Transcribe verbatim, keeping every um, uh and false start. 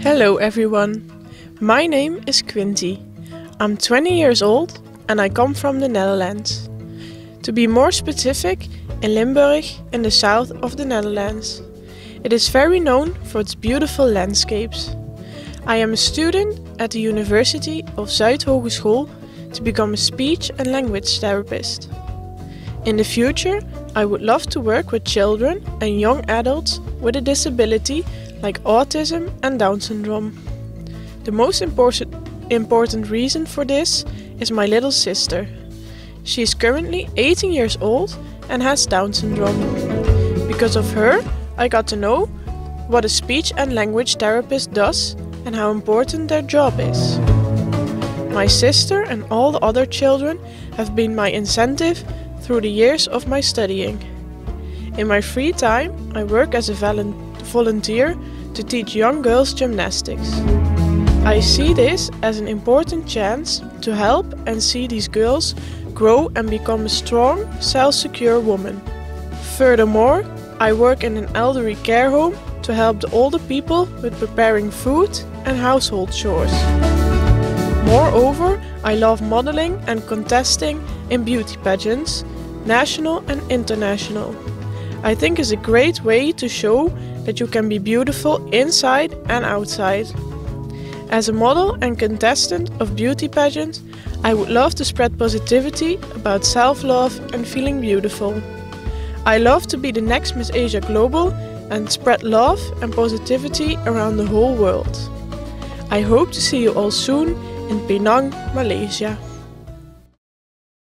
Hello everyone, my name is Quinty. I'm twenty years old and I come from the Netherlands. To be more specific, in Limburg in the south of the Netherlands. It is very known for its beautiful landscapes. I am a student at the University of Zuidhogeschool to become a speech and language therapist. In the future, I would love to work with children and young adults with a disability like autism and Down syndrome. The most important, important reason for this is my little sister. She is currently eighteen years old and has Down syndrome. Because of her, I got to know what a speech and language therapist does and how important their job is. My sister and all the other children have been my incentive through the years of my studying. In my free time, I work as a volunteer to teach young girls gymnastics. I see this as an important chance to help and see these girls grow and become a strong, self-secure woman. Furthermore, I work in an elderly care home to help the older people with preparing food and household chores. Moreover, I love modeling and contesting in beauty pageants, national and international. I think it's a great way to show that you can be beautiful inside and outside. As a model and contestant of beauty pageants, I would love to spread positivity about self-love and feeling beautiful. I love to be the next Miss Asia Global and spread love and positivity around the whole world. I hope to see you all soon in Penang, Malaysia.